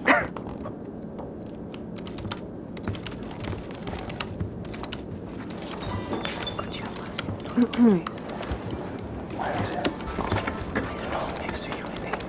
Where is it? Oh, next to you, I think.